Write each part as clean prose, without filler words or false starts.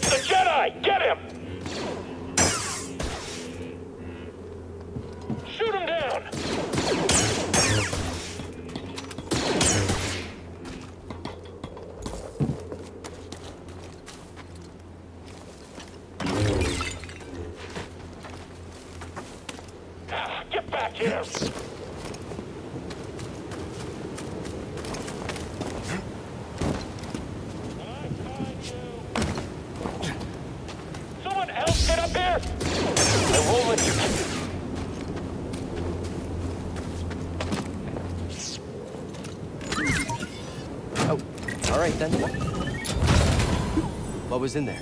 It's the Jedi! Get him! Shoot him down! Get back here! Someone else get up here! I won't let you... Oh, all right then. What was in there?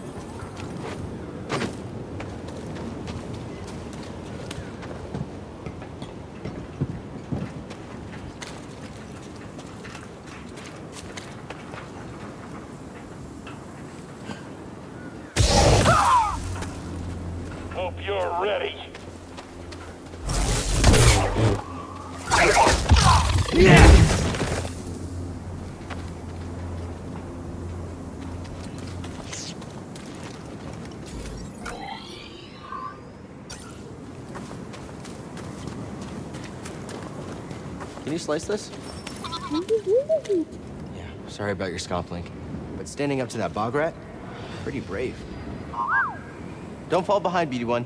Hope you're ready. Can you slice this? Yeah, sorry about your scalp link. But standing up to that bog rat? Pretty brave. Don't fall behind, BD1.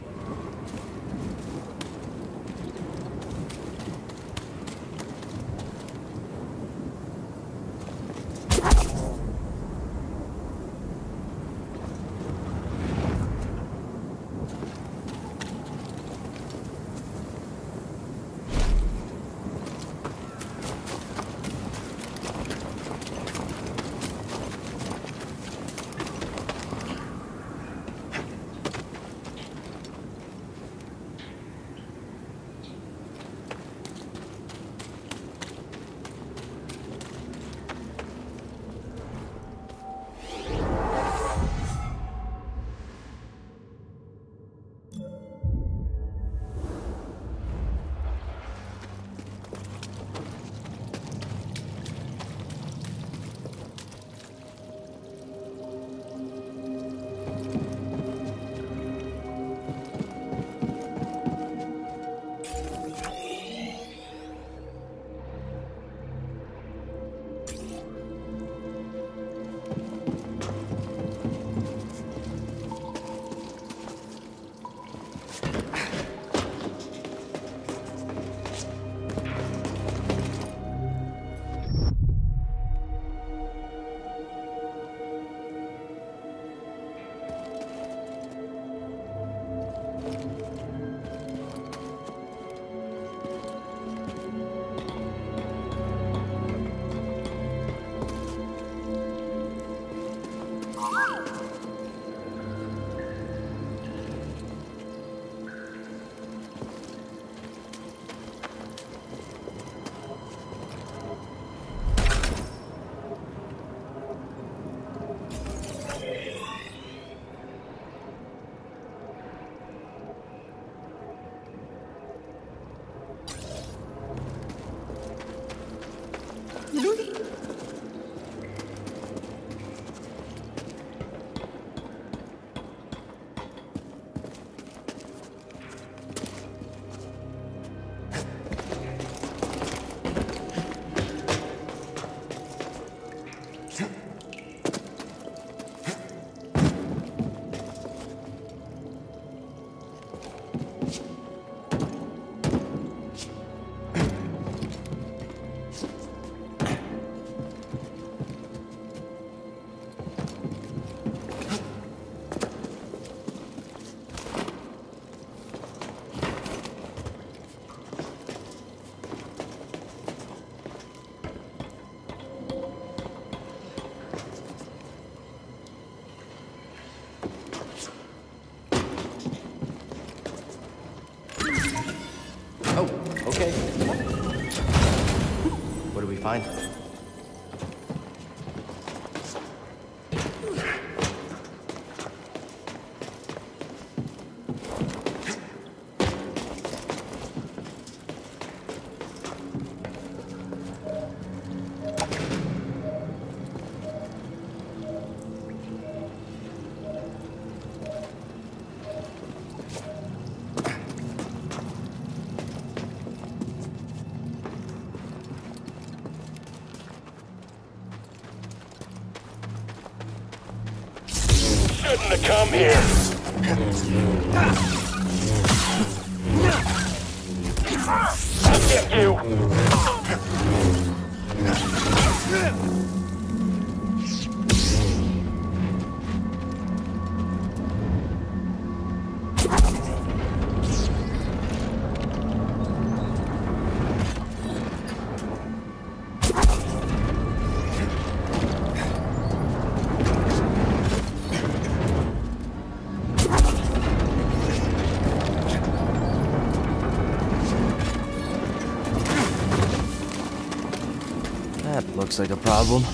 Okay. What do we find? threaten to come here. I'll get you. That looks like a problem.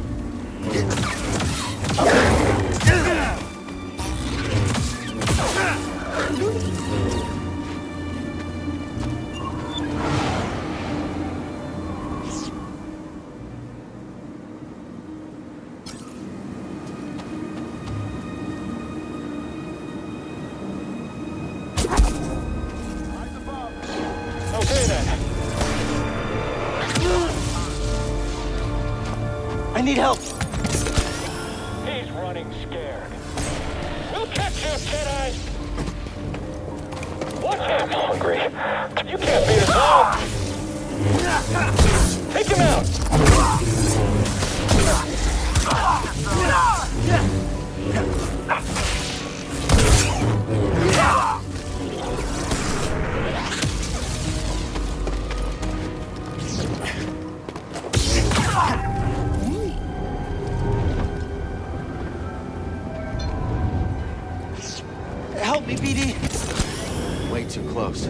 Okay then. I need help! He's running scared. We'll catch you, Jedi! Watch him! I'm hungry. You can't beat us all! Take him out! Help me, BD! Way too close.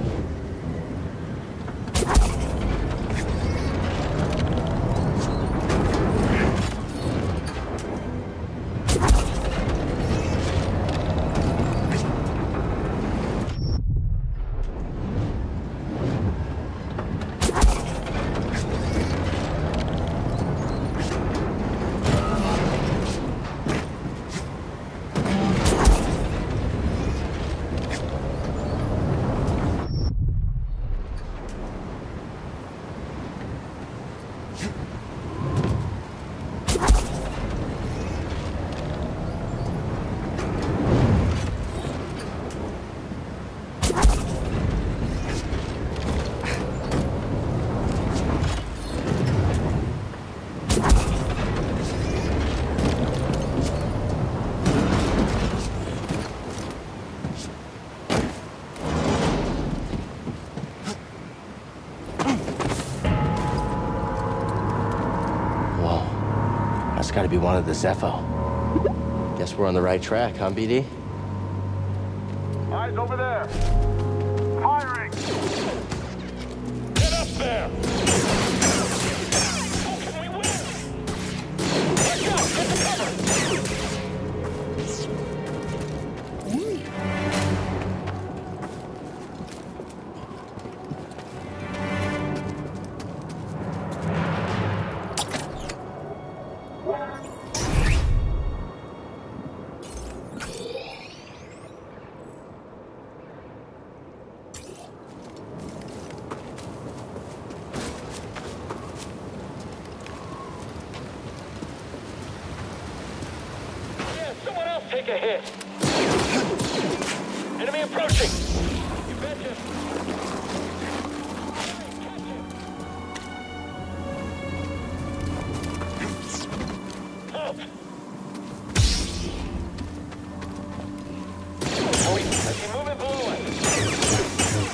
That's gotta be one of the Zepho. Guess we're on the right track, huh, BD? Eyes over there. Firing. Get up there! Oh, can we win? Watch out! Get the cover! Someone else take a hit. Enemy approaching. You betcha. Halt. Oh, I see movement below us.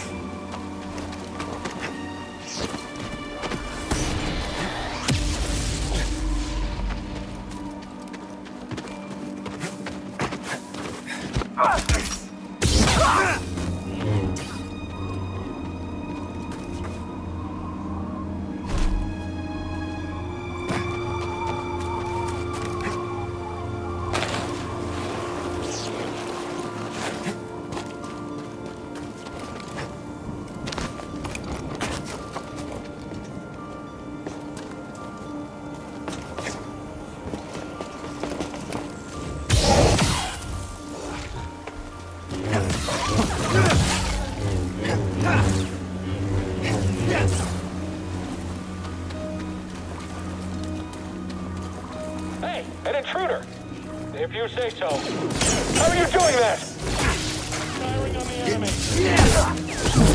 Hey, an intruder! If you say so. How are you doing that? Firing on the enemy.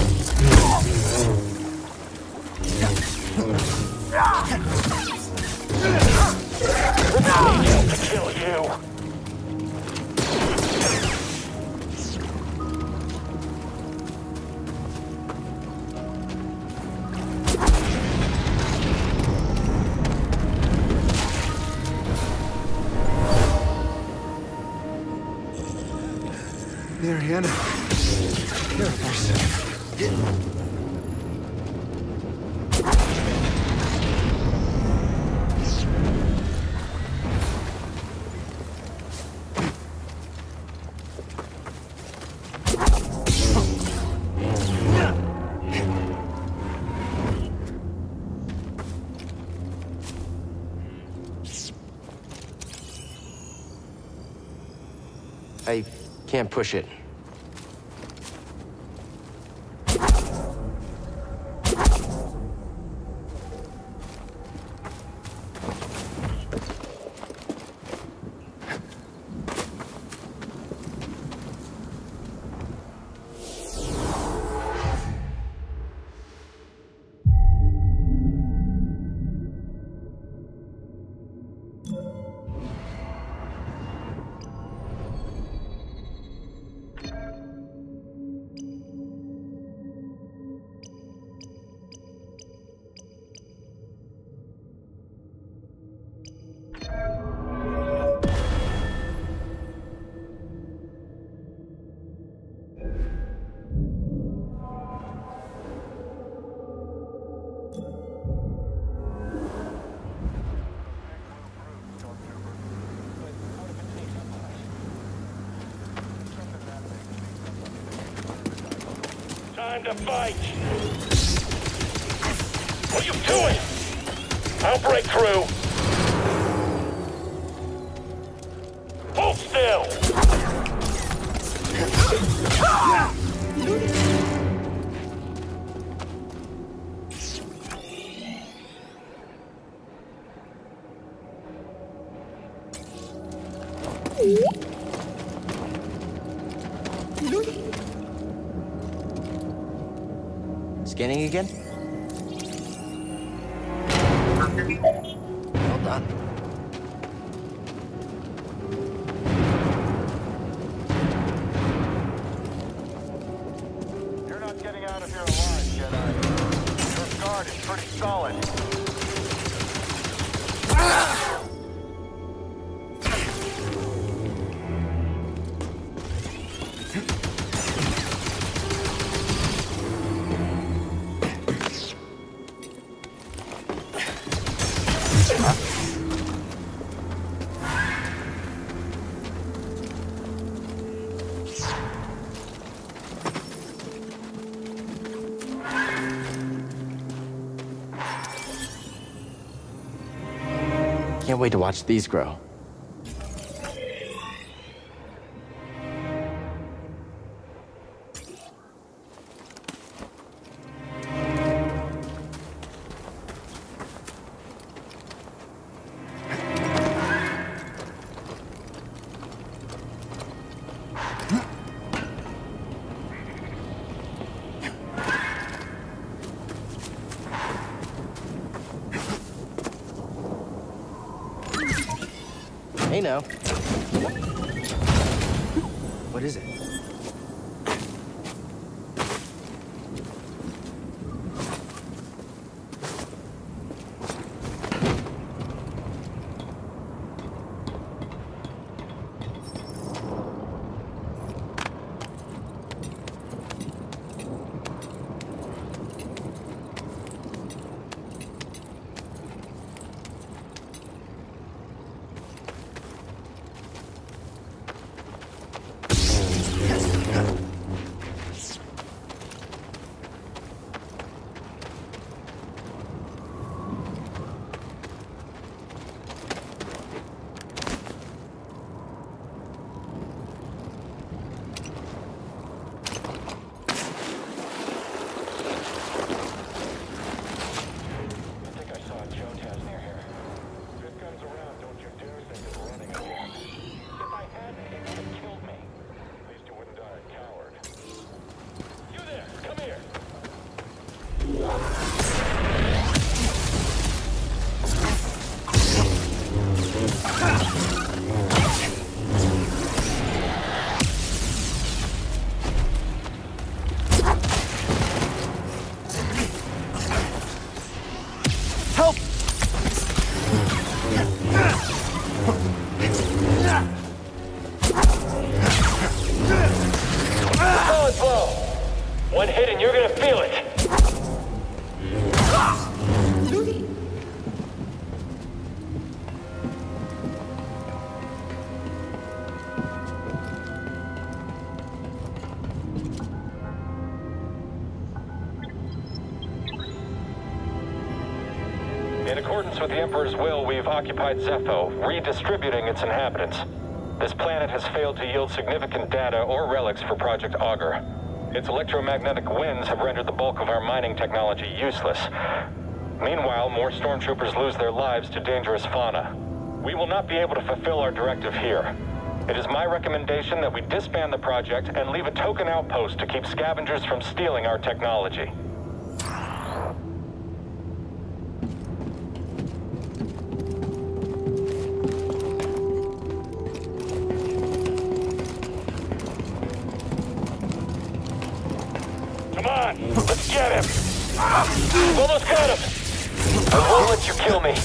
To kill you. Mariana. Care of yourself. I can't push it. Time to fight! What are you doing? I'll break through! Hold still! Scanning again? Well done. You're not getting out of here alive, Jedi. Your guard is pretty solid. Can't wait to watch these grow. Hey now. What is it? accordance with the Emperor's will, we've occupied Zepho, redistributing its inhabitants. This planet has failed to yield significant data or relics for Project Augur. Its electromagnetic winds have rendered the bulk of our mining technology useless. Meanwhile, more stormtroopers lose their lives to dangerous fauna. We will not be able to fulfill our directive here. It is my recommendation that we disband the project and leave a token outpost to keep scavengers from stealing our technology. Come on, let's get him! We've almost got him! I won't let you kill me.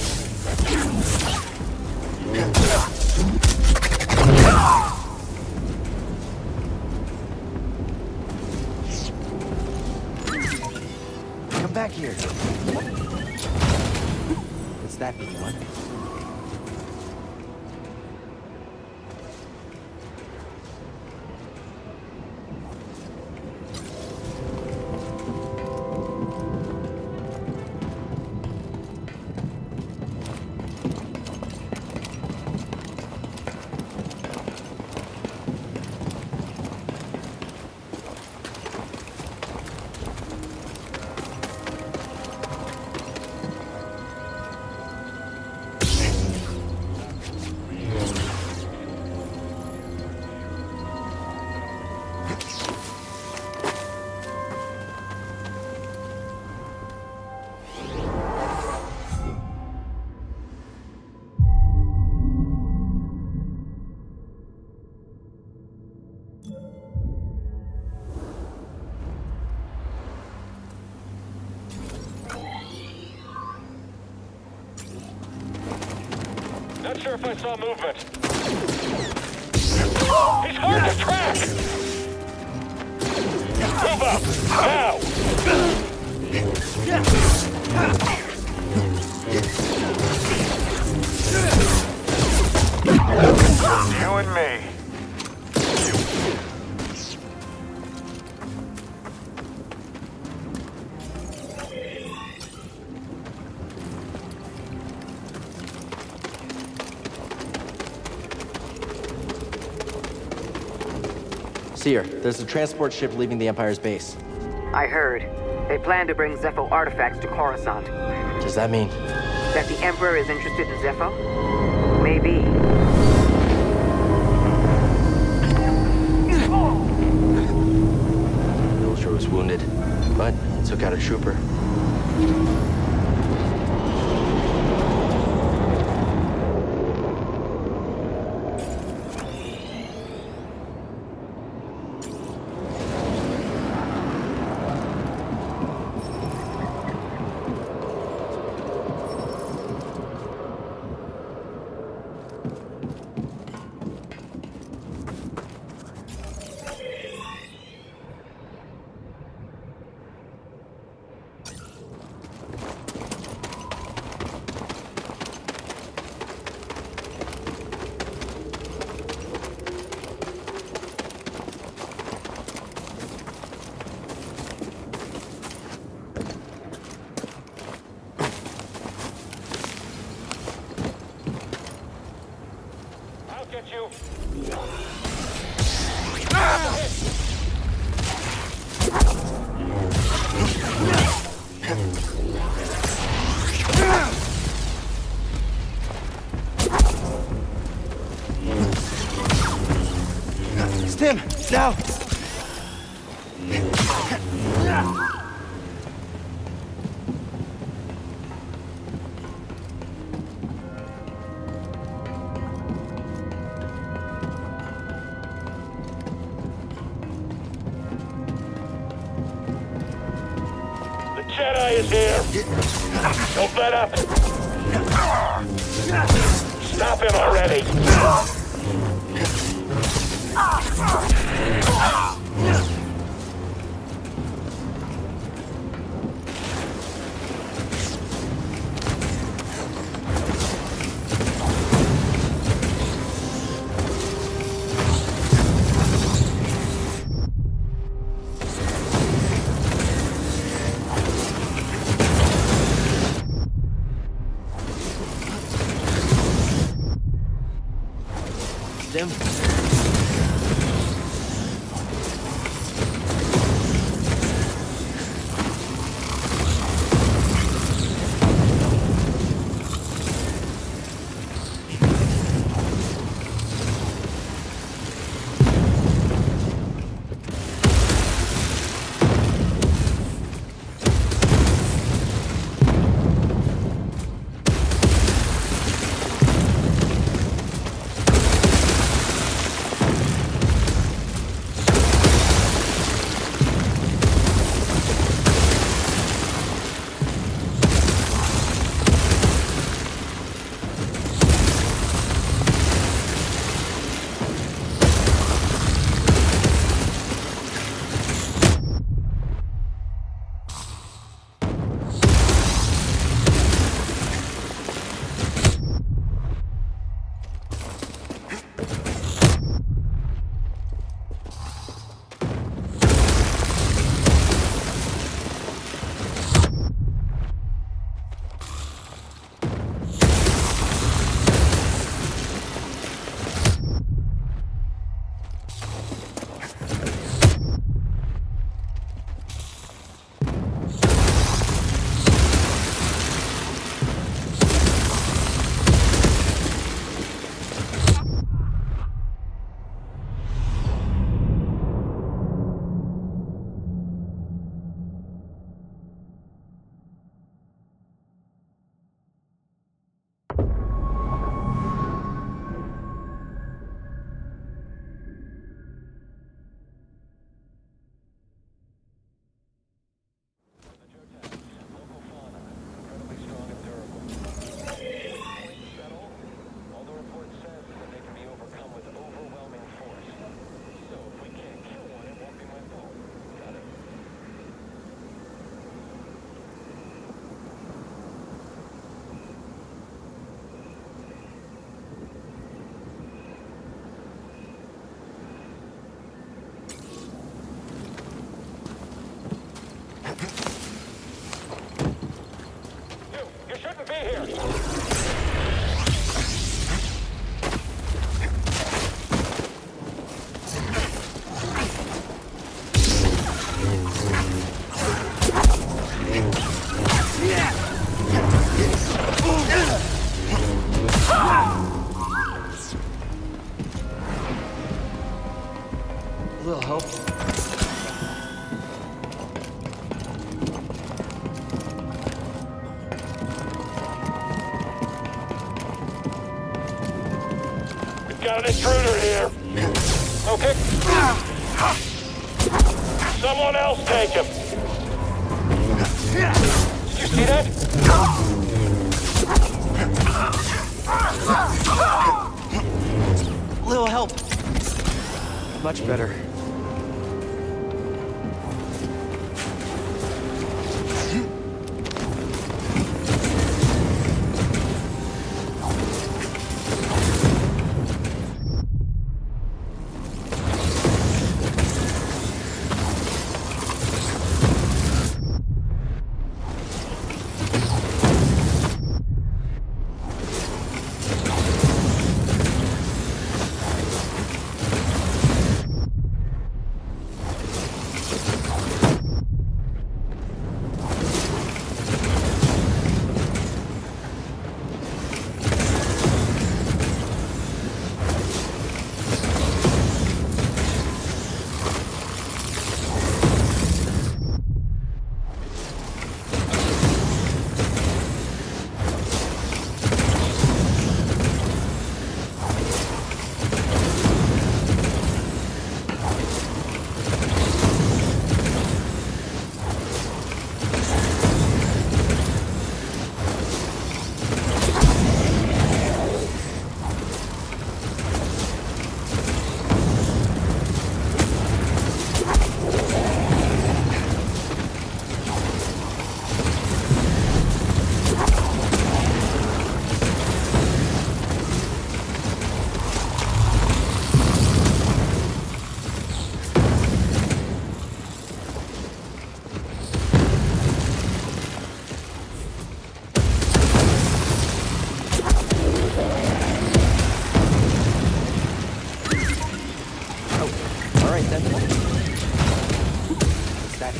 Come back here. What's that, BD-1? Not sure if I saw movement. He's hard to track! Move up! Now! You and me. Seer, there's a transport ship leaving the Empire's base. I heard. They plan to bring Zepho artifacts to Coruscant. Does that mean? That the Emperor is interested in Zepho? Maybe. Villager was wounded, but took out a trooper. Get you. Stim, now! Jedi is here! Don't let up! Stop him already! dim. You shouldn't be here. A little help. Got an intruder here. Okay. Someone else take him. Did you see that? A little help. Much better. Sentinel? What's that?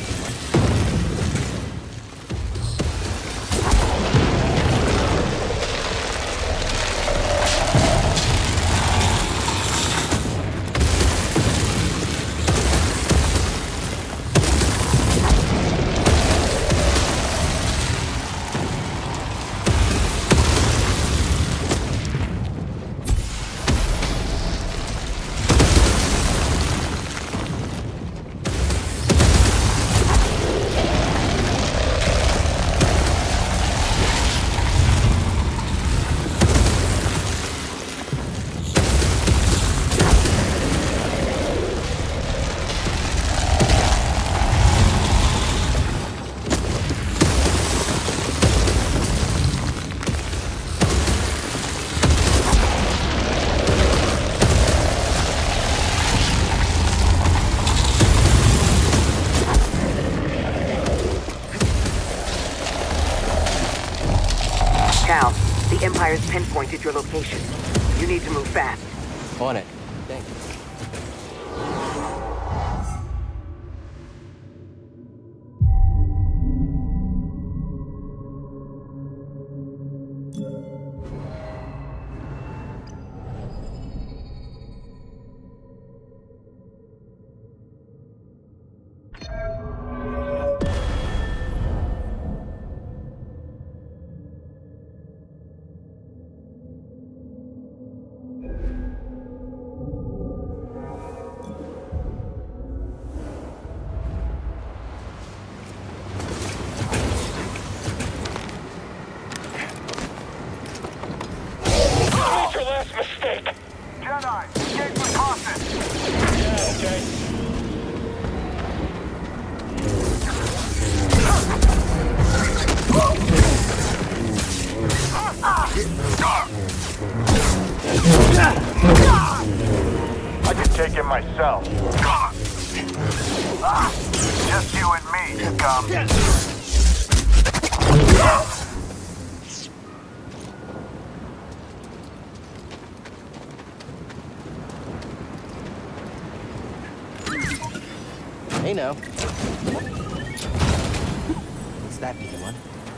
Cal, the Empire's pinpointed your location. You need to move fast. On it. Thanks. Made your last mistake. Jedi, engage with caution. Yeah, okay. I can take him myself. Just you and me, scum. Hey now. What's that, BD1?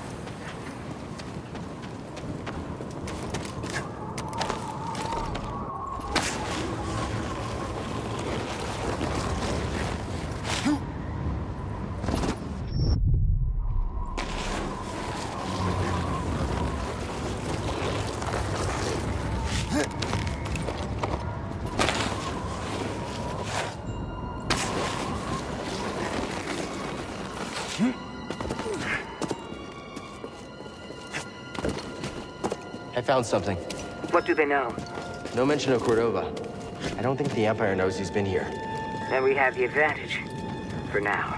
I found something. What do they know? No mention of Cordova. I don't think the Empire knows he's been here. Then we have the advantage. For now.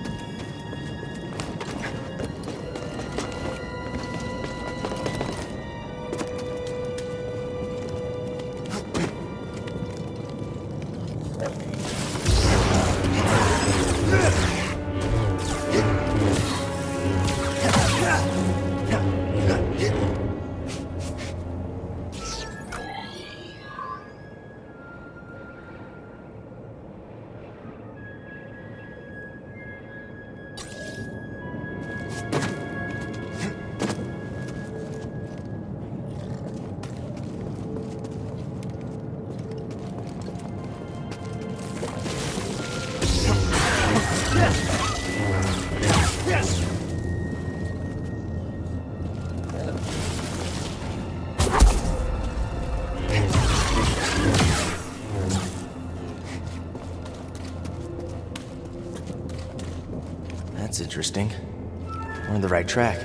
That's interesting. We're on the right track.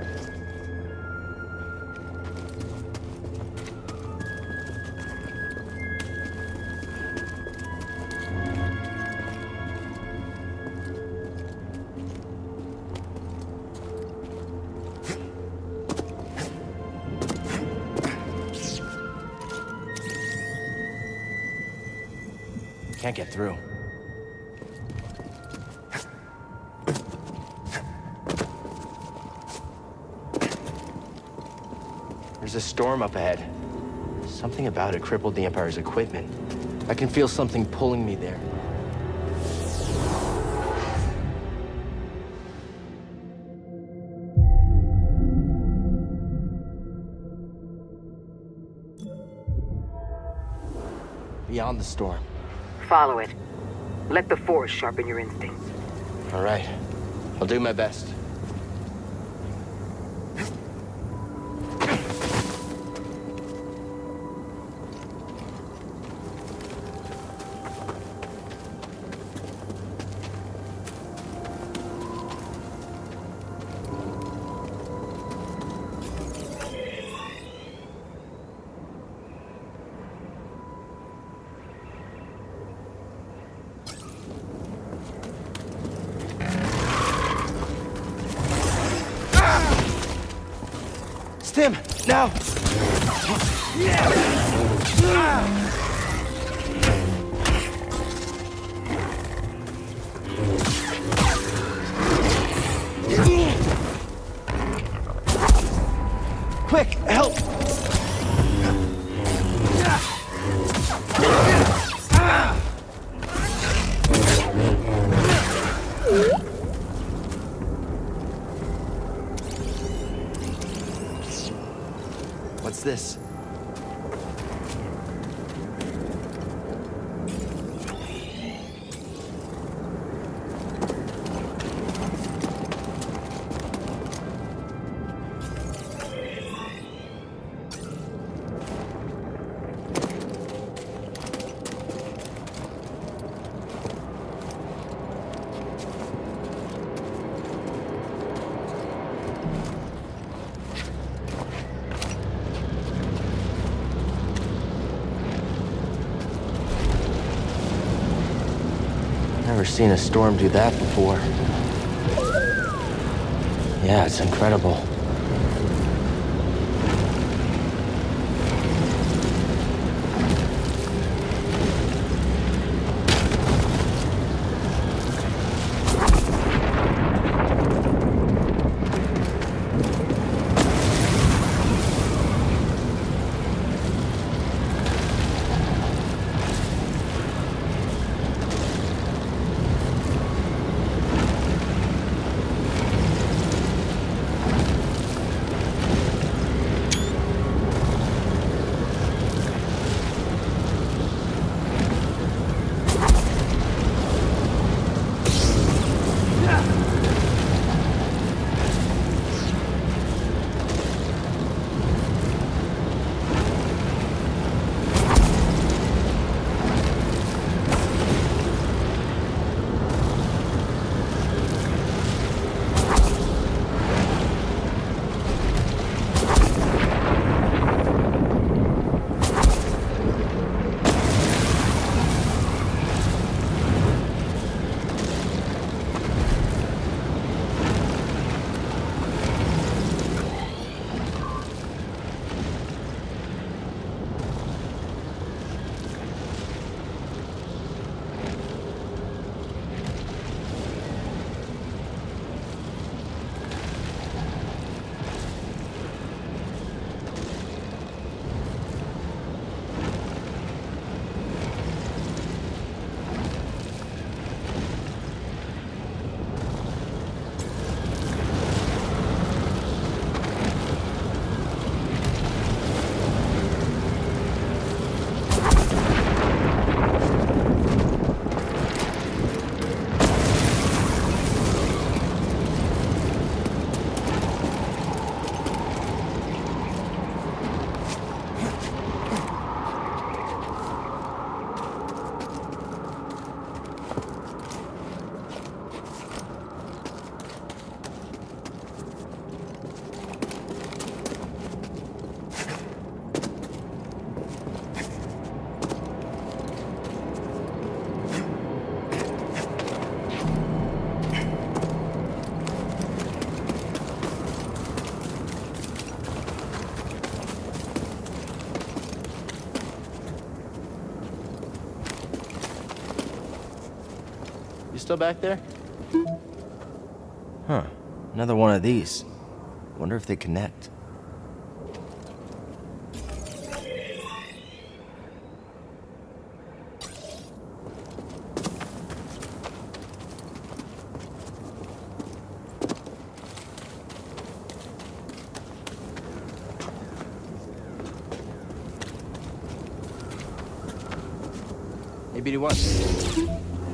Can't get through. There's a storm up ahead. Something about it crippled the Empire's equipment. I can feel something pulling me there. beyond the storm. Follow it. Let the Force sharpen your instincts. All right. I'll do my best. Stim, now! Quick, help! What's this? Never seen a storm do that before. Yeah, it's incredible. You still back there? Huh. Another one of these. Wonder if they connect. Hey, BD1.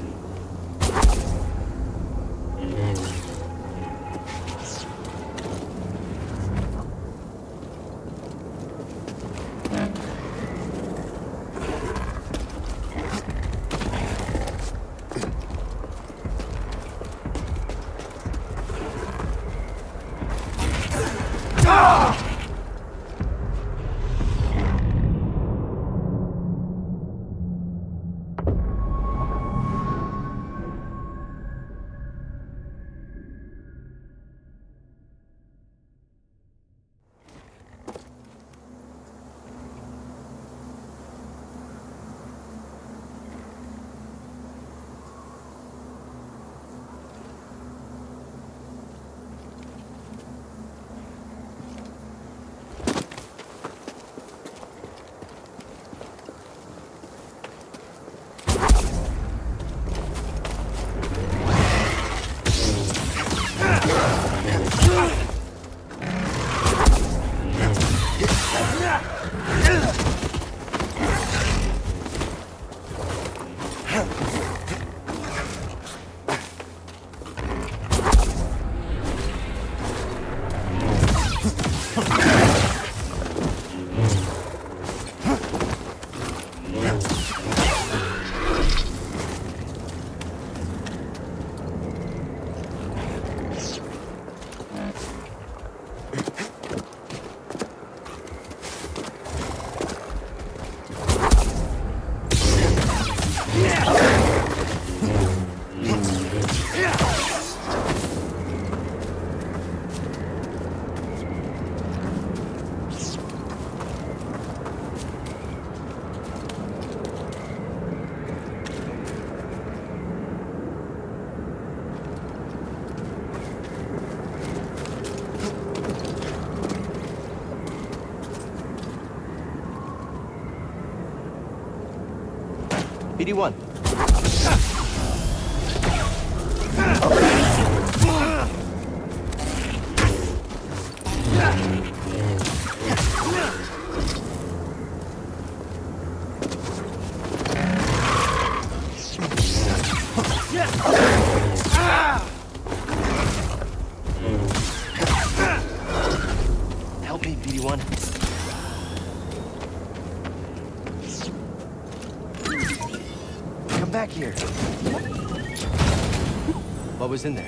BD1. Help me, BD1. Come back here. What was in there?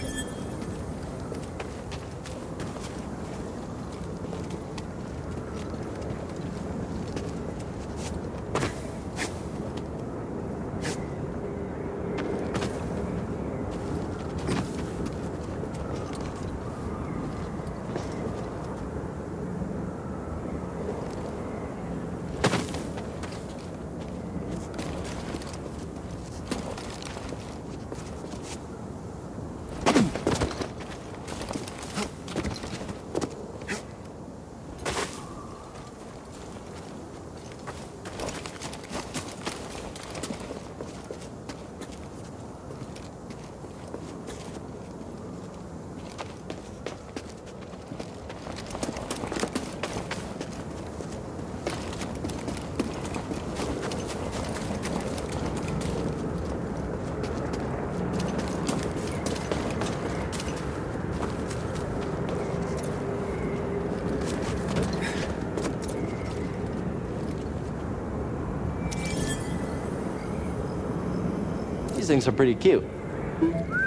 These things are pretty cute.